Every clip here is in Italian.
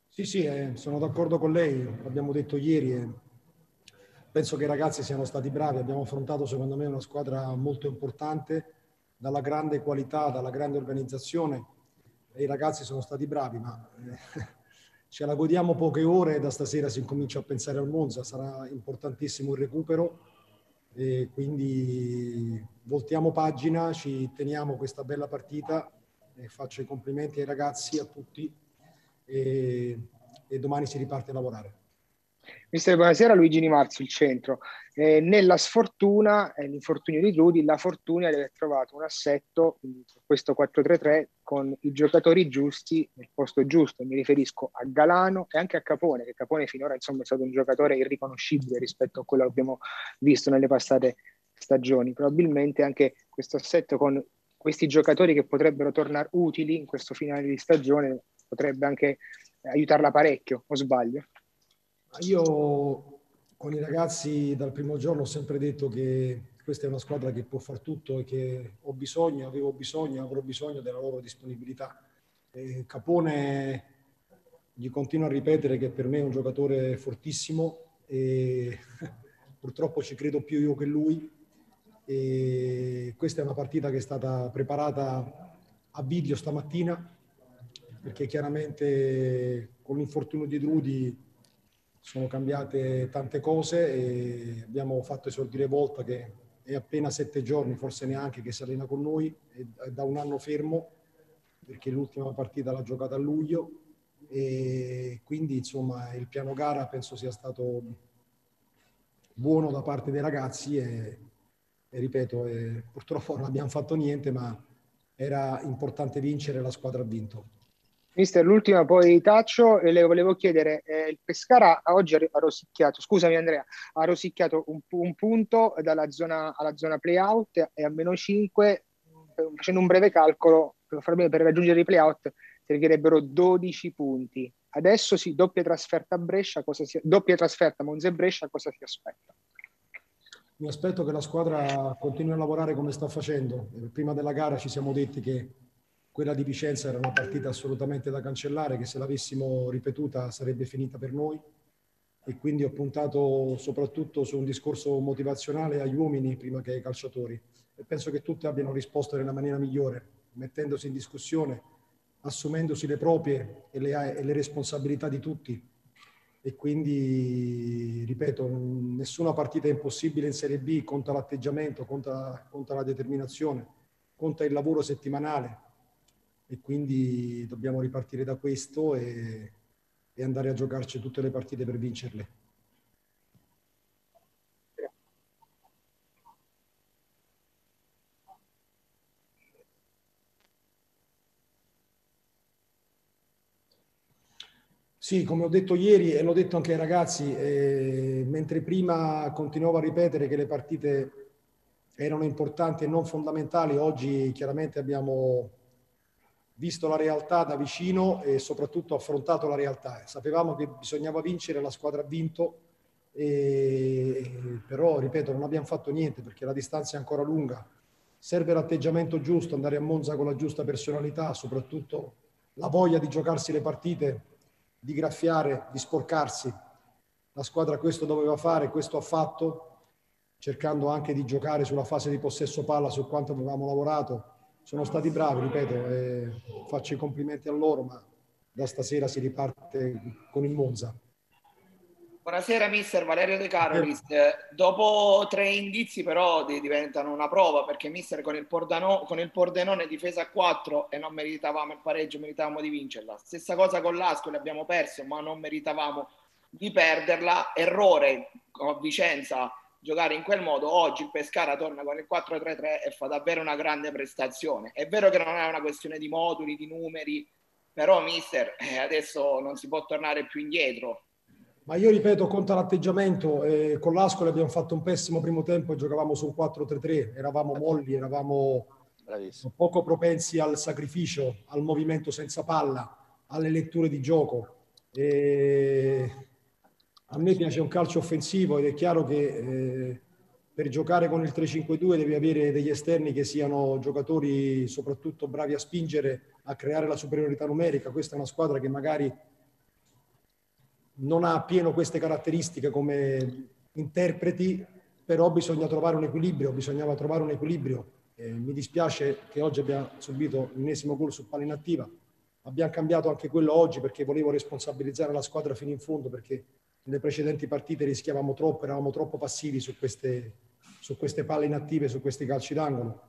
Sì, sì, sono d'accordo con lei, l'abbiamo detto ieri. Penso che i ragazzi siano stati bravi, abbiamo affrontato secondo me una squadra molto importante, dalla grande qualità, dalla grande organizzazione, e i ragazzi sono stati bravi, ma ce la godiamo poche ore e da stasera si incomincia a pensare al Monza, sarà importantissimo il recupero e quindi voltiamo pagina, ci teniamo questa bella partita e faccio i complimenti ai ragazzi, a tutti e domani si riparte a lavorare. Mister, buonasera, Luigi Di Marzio, il centro. Nella sfortuna, l'infortunio di Rudy, la fortuna è di aver trovato un assetto, questo 4-3-3, con i giocatori giusti nel posto giusto. Mi riferisco a Galano e anche a Capone, che Capone finora insomma, è stato un giocatore irriconoscibile rispetto a quello che abbiamo visto nelle passate stagioni. Probabilmente anche questo assetto con questi giocatori che potrebbero tornare utili in questo finale di stagione potrebbe anche aiutarla parecchio, o sbaglio? Io con i ragazzi dal primo giorno ho sempre detto che questa è una squadra che può far tutto e che ho bisogno, avevo bisogno, avrò bisogno della loro disponibilità. Capone gli continuo a ripetere che per me è un giocatore fortissimo e purtroppo ci credo più io che lui. E questa è una partita che è stata preparata a video stamattina perché chiaramente con l'infortunio di Drudi sono cambiate tante cose e abbiamo fatto esordire Volta che è appena 7 giorni, forse neanche, che si allena con noi, è da un anno fermo perché l'ultima partita l'ha giocata a luglio e quindi insomma il piano gara penso sia stato buono da parte dei ragazzi e ripeto, purtroppo non abbiamo fatto niente, ma era importante vincere, la squadra ha vinto. Mister, l'ultima poi taccio e le volevo chiedere, il Pescara oggi ha rosicchiato, scusami Andrea, ha rosicchiato un punto dalla zona, alla zona play-out e a meno 5, facendo un breve calcolo, per raggiungere i play-out servirebbero 12 punti. Adesso sì, doppia trasferta a Brescia, doppia trasferta a Monza e Brescia, cosa si aspetta? Mi aspetto che la squadra continui a lavorare come sta facendo. Prima della gara ci siamo detti che quella di Vicenza era una partita assolutamente da cancellare, che se l'avessimo ripetuta sarebbe finita per noi e quindi ho puntato soprattutto su un discorso motivazionale agli uomini prima che ai calciatori e penso che tutti abbiano risposto nella maniera migliore, mettendosi in discussione, assumendosi le proprie e le responsabilità di tutti e quindi, ripeto, nessuna partita è impossibile in Serie B, conta l'atteggiamento, conta la determinazione, conta il lavoro settimanale e quindi dobbiamo ripartire da questo e andare a giocarci tutte le partite per vincerle. Sì, come ho detto ieri e l'ho detto anche ai ragazzi, mentre prima continuavo a ripetere che le partite erano importanti e non fondamentali, oggi chiaramente abbiamo visto la realtà da vicino e soprattutto affrontato la realtà. Sapevamo che bisognava vincere, la squadra ha vinto, però ripeto non abbiamo fatto niente perché la distanza è ancora lunga. Serve l'atteggiamento giusto, andare a Monza con la giusta personalità, soprattutto la voglia di giocarsi le partite, di graffiare, di sporcarsi. La squadra questo doveva fare, questo ha fatto, cercando anche di giocare sulla fase di possesso palla, su quanto avevamo lavorato. Sono stati bravi, ripeto, faccio i complimenti a loro, ma da stasera si riparte con il Monza. Buonasera mister Valerio De Carolis. Dopo 3 indizi però diventano una prova perché mister con il Pordenone difesa a 4 e non meritavamo il pareggio, meritavamo di vincerla. Stessa cosa con l'Ascoli, abbiamo perso ma non meritavamo di perderla. Errore con Vicenza giocare in quel modo. Oggi il Pescara torna con il 4-3-3 e fa davvero una grande prestazione. È vero che non è una questione di moduli, di numeri, però mister adesso non si può tornare più indietro. Ma io ripeto, conta l'atteggiamento. Con l'Ascoli abbiamo fatto un pessimo primo tempo e giocavamo sul 4-3-3. Eravamo molli, eravamo poco propensi al sacrificio, al movimento senza palla, alle letture di gioco. A me piace un calcio offensivo ed è chiaro che per giocare con il 3-5-2 devi avere degli esterni che siano giocatori soprattutto bravi a spingere, a creare la superiorità numerica. Questa è una squadra che magari non ha appieno queste caratteristiche come interpreti, però bisogna trovare un equilibrio, bisognava trovare un equilibrio. Mi dispiace che oggi abbia subito l'ennesimo gol su palla inattiva. Abbiamo cambiato anche quello oggi perché volevo responsabilizzare la squadra fino in fondo, perché nelle precedenti partite rischiavamo troppo, eravamo troppo passivi su queste palle inattive, su questi calci d'angolo.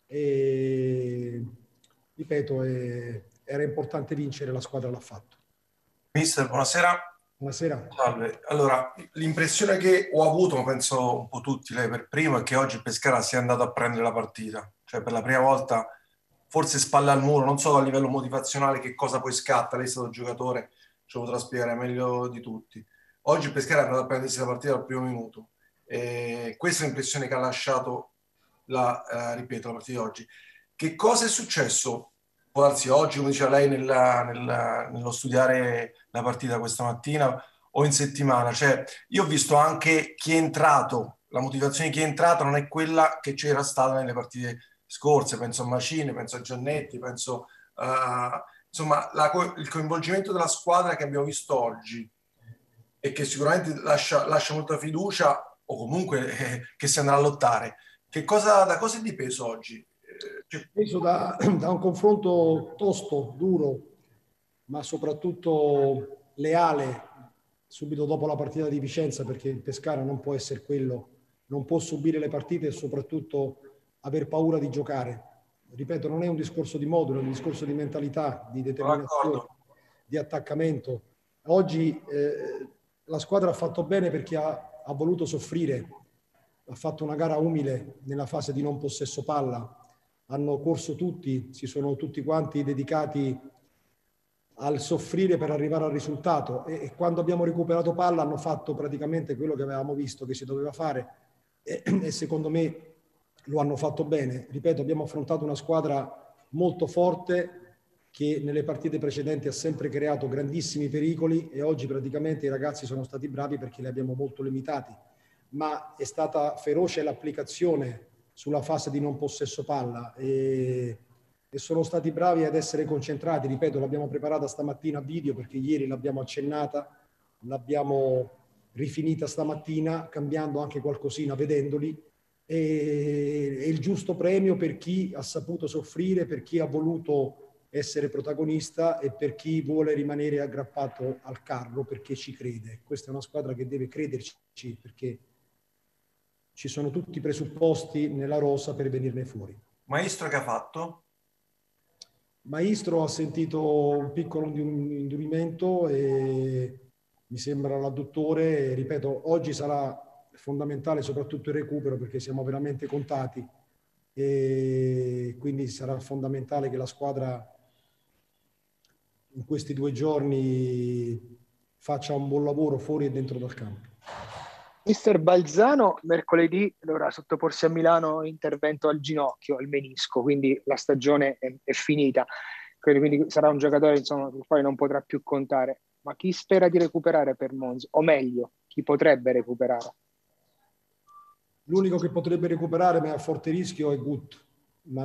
E ripeto, era importante vincere, la squadra l'ha fatto. Mister, buonasera. Buonasera. Salve. Allora, l'impressione che ho avuto, ma penso un po' tutti, lei per primo, è che oggi Pescara sia andato a prendere la partita. Cioè, per la prima volta, forse spalle al muro, non so a livello motivazionale che cosa poi scatta. Lei è stato giocatore, ce lo potrà spiegare meglio di tutti. Oggi Pescara è andato a prendersi la partita dal primo minuto. E questa è l'impressione che ha lasciato ripeto, la partita di oggi. Che cosa è successo? Può darsi oggi, come diceva lei, nello studiare la partita questa mattina o in settimana. Cioè, io ho visto anche chi è entrato, la motivazione di chi è entrato non è quella che c'era stata nelle partite scorse. Penso a Macine, penso a Giannetti, penso insomma, il coinvolgimento della squadra che abbiamo visto oggi e che sicuramente lascia molta fiducia, o comunque che si andrà a lottare. Da cosa è dipeso oggi? Penso da un confronto tosto, duro, ma soprattutto leale subito dopo la partita di Vicenza, perché il Pescara non può essere quello, non può subire le partite e soprattutto aver paura di giocare. Ripeto, non è un discorso di modulo, è un discorso di mentalità, di determinazione, di attaccamento. Oggi la squadra ha fatto bene perché ha voluto soffrire, ha fatto una gara umile nella fase di non possesso palla, hanno corso tutti, si sono tutti quanti dedicati al soffrire per arrivare al risultato e quando abbiamo recuperato palla hanno fatto praticamente quello che avevamo visto che si doveva fare e secondo me lo hanno fatto bene. Ripeto, abbiamo affrontato una squadra molto forte che nelle partite precedenti ha sempre creato grandissimi pericoli e oggi praticamente i ragazzi sono stati bravi perché li abbiamo molto limitati, ma è stata feroce l'applicazione sulla fase di non possesso palla e sono stati bravi ad essere concentrati. Ripeto, l'abbiamo preparata stamattina a video perché ieri l'abbiamo accennata, l'abbiamo rifinita stamattina cambiando anche qualcosina vedendoli e il giusto premio per chi ha saputo soffrire, per chi ha voluto essere protagonista e per chi vuole rimanere aggrappato al carro perché ci crede. Questa è una squadra che deve crederci perché ci sono tutti i presupposti nella rosa per venirne fuori. Maestro, che ha fatto? Maestro ha sentito un piccolo indurimento e mi sembra l'adduttore. Ripeto, oggi sarà fondamentale soprattutto il recupero perché siamo veramente contati e quindi sarà fondamentale che la squadra in questi 2 giorni faccia un buon lavoro fuori e dentro dal campo. Mister Balzano mercoledì dovrà sottoporsi a Milano intervento al ginocchio, al menisco, quindi la stagione è finita. Quindi sarà un giocatore insomma, sul quale non potrà più contare. Ma chi spera di recuperare per Monza? O meglio, chi potrebbe recuperare? L'unico che potrebbe recuperare, ma è a forte rischio, è Gut. Ma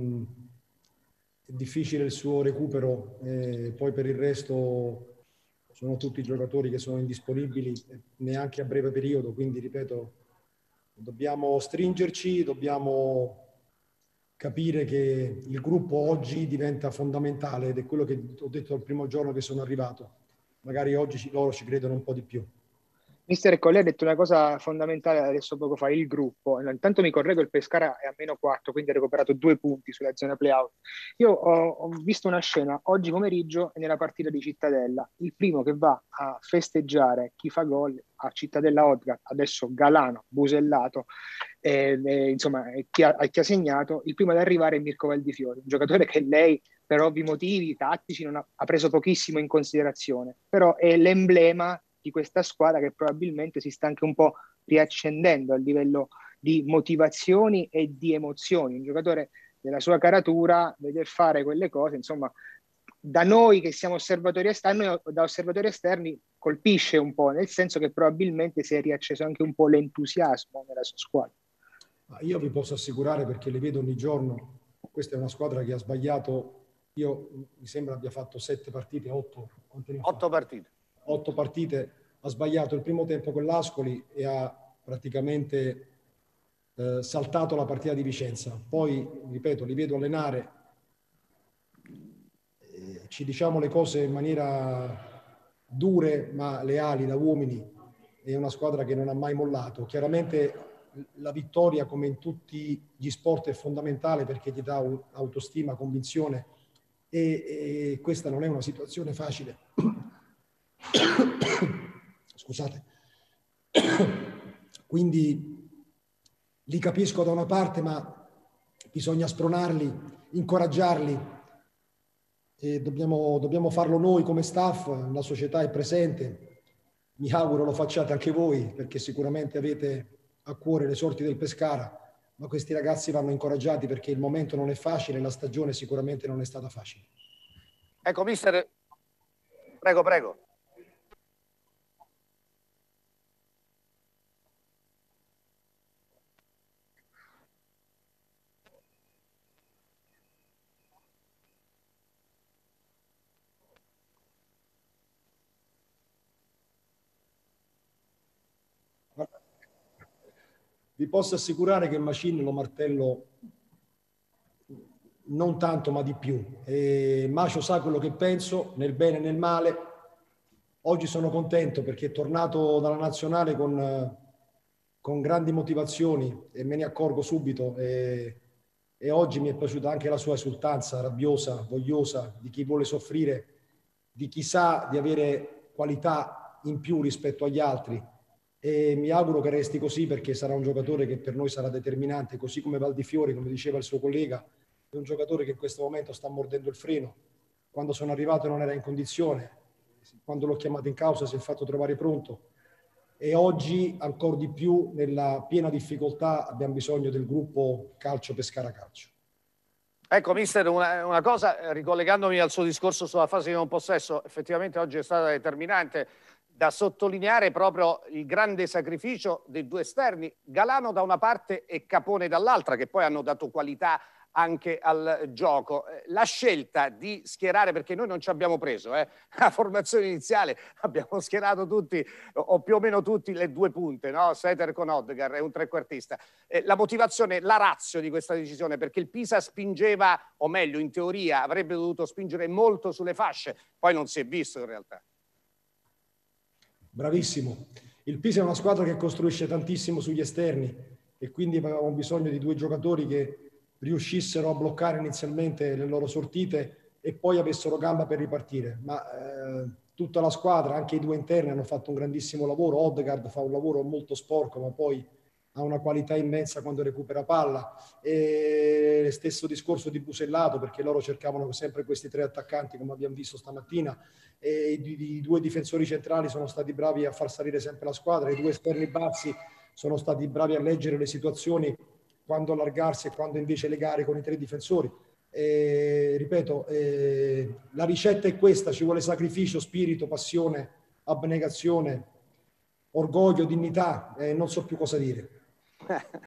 è difficile il suo recupero. Poi per il resto sono tutti giocatori che sono indisponibili neanche a breve periodo, quindi ripeto, dobbiamo stringerci, dobbiamo capire che il gruppo oggi diventa fondamentale ed è quello che ho detto dal primo giorno che sono arrivato. Magari oggi loro ci credono un po' di più. Mister Colli ha detto una cosa fondamentale adesso poco fa, il gruppo. Intanto mi correggo, il Pescara è a -4, quindi ha recuperato 2 punti sulla zona play-out. Io ho visto una scena oggi pomeriggio nella partita di Cittadella. Il primo che va a festeggiare chi fa gol a Cittadella Odga, adesso Galano, Busellato, insomma chi ha segnato, il primo ad arrivare è Mirko Valdifiori, un giocatore che lei per ovvi motivi tattici non ha preso pochissimo in considerazione, però è l'emblema di questa squadra che probabilmente si sta anche un po' riaccendendo a livello di motivazioni e di emozioni. Un giocatore della sua caratura, veder fare quelle cose, insomma, da noi che siamo osservatori esterni, da osservatori esterni colpisce un po', nel senso che probabilmente si è riacceso anche un po' l'entusiasmo nella sua squadra. Io vi posso assicurare, perché le vedo ogni giorno, questa è una squadra che ha sbagliato, mi sembra abbia fatto 7 partite, 8. 8 partite. 8 partite, ha sbagliato il primo tempo con l'Ascoli e ha praticamente saltato la partita di Vicenza. Poi, ripeto, li vedo allenare, ci diciamo le cose in maniera dure ma leali da uomini. È una squadra che non ha mai mollato. Chiaramente la vittoria, come in tutti gli sport, è fondamentale perché ti dà autostima, convinzione e questa non è una situazione facile. Scusate. Quindi li capisco da una parte, ma bisogna spronarli, incoraggiarli e dobbiamo farlo noi come staff. La società è presente, mi auguro lo facciate anche voi perché sicuramente avete a cuore le sorti del Pescara, ma questi ragazzi vanno incoraggiati perché il momento non è facile, la stagione sicuramente non è stata facile. Ecco, mister, prego, prego. Vi posso assicurare che Macin lo martello non tanto ma di più. Macio sa quello che penso, nel bene e nel male. Oggi sono contento perché è tornato dalla nazionale con grandi motivazioni e me ne accorgo subito e oggi mi è piaciuta anche la sua esultanza rabbiosa, vogliosa, di chi vuole soffrire, di chi sa di avere qualità in più rispetto agli altri. E mi auguro che resti così perché sarà un giocatore che per noi sarà determinante, così come Valdifiori, come diceva il suo collega, è un giocatore che in questo momento sta mordendo il freno. Quando sono arrivato non era in condizione, quando l'ho chiamato in causa si è fatto trovare pronto e oggi ancora di più nella piena difficoltà abbiamo bisogno del gruppo Calcio Pescara Calcio. Ecco, mister, una cosa, ricollegandomi al suo discorso sulla fase di non possesso, effettivamente oggi è stata determinante. Da sottolineare proprio il grande sacrificio dei due esterni, Galano da una parte e Capone dall'altra, che poi hanno dato qualità anche al gioco. La scelta di schierare, perché noi non ci abbiamo preso, la formazione iniziale abbiamo schierato tutti, o più o meno tutti, le due punte, no? Setter con Odegaard e un trequartista. La motivazione, la ratio di questa decisione, perché il Pisa spingeva, o meglio, in teoria avrebbe dovuto spingere molto sulle fasce, poi non si è visto in realtà. Bravissimo. Il Pisa è una squadra che costruisce tantissimo sugli esterni e quindi avevamo bisogno di due giocatori che riuscissero a bloccare inizialmente le loro sortite e poi avessero gamba per ripartire. Ma tutta la squadra, anche i due interni, hanno fatto un grandissimo lavoro. Odegaard fa un lavoro molto sporco, ma poi ha una qualità immensa quando recupera palla. E stesso discorso di Busellato, perché loro cercavano sempre questi tre attaccanti, come abbiamo visto stamattina, e i due difensori centrali sono stati bravi a far salire sempre la squadra, i due esterni bassi sono stati bravi a leggere le situazioni, quando allargarsi e quando invece legare con i tre difensori. Ripeto, la ricetta è questa, ci vuole sacrificio, spirito, passione, abnegazione, orgoglio, dignità, non so più cosa dire.